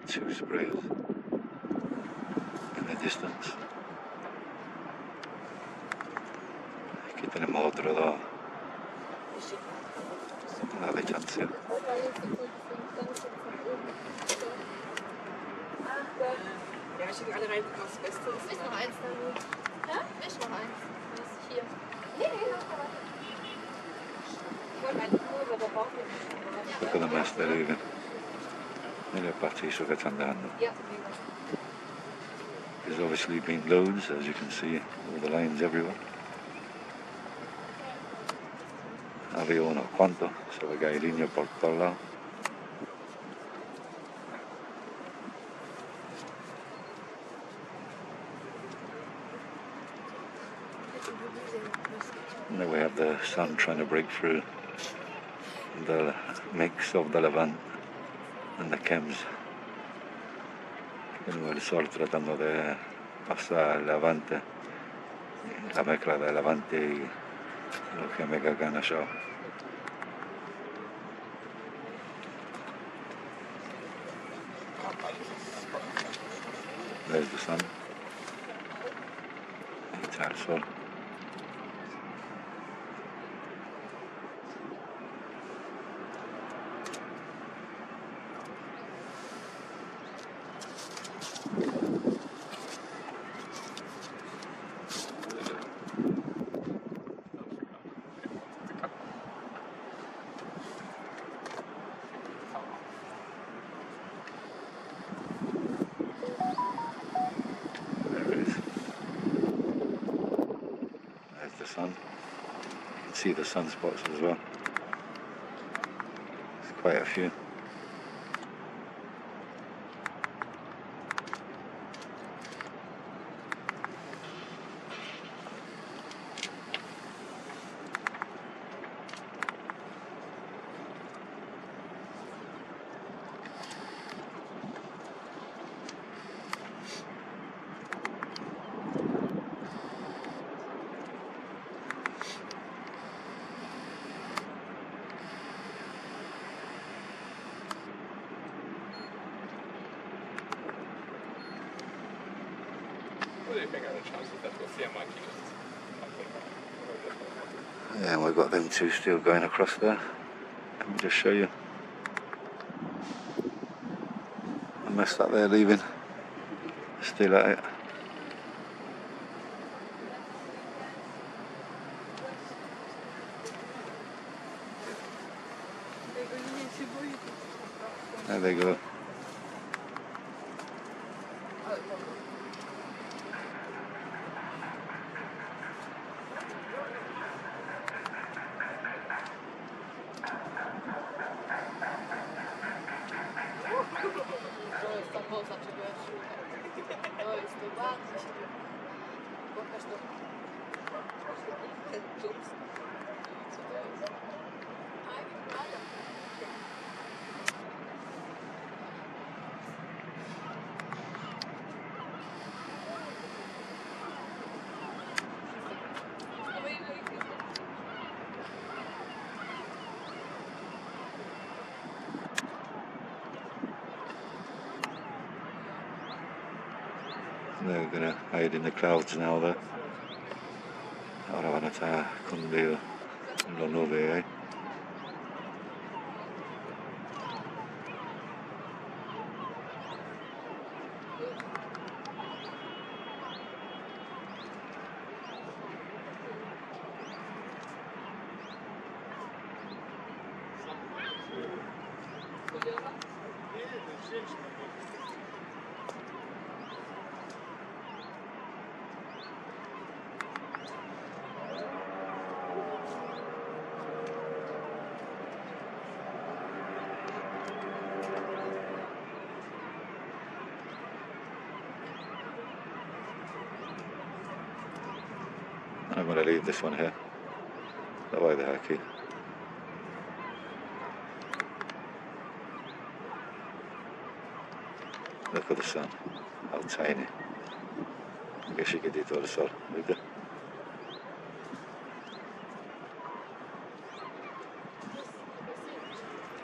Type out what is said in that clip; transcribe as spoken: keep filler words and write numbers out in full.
two sprays in the distance. Che te ne mordere da la distanza. Ja, wir schicken alle rein, was das Beste ist. Nicht noch eins dann. Hä? Nicht noch eins. Das ist hier. Nee, nee, noch mal. Ich wollte eigentlich nur über der Bauch. Look at the mess they're leaving. Nelle parti so che sta andando. Ja. There's obviously been loads, as you can see, all the lines everywhere. Avevo uno quanto, se lo gai linea porto là. And then we have the sun trying to break through the mix of the Levant and the Thames. Tengo el sol tratando de pasar el Levante, la mezcla de Levante y lo que me cagan allá. There's the sun. Ahí está el sol. Sun. You can see the sunspots as well. There's quite a few. Yeah, and we've got them two still going across there. Let me just show you. The mess that they're leaving, still at it. There they go. They're gonna hide in the clouds now there. Ora vanno a con le nove, eh? I'm going to leave this one here. That way the heck is. Look at the sun, how tiny. I guess you could do it all the sun,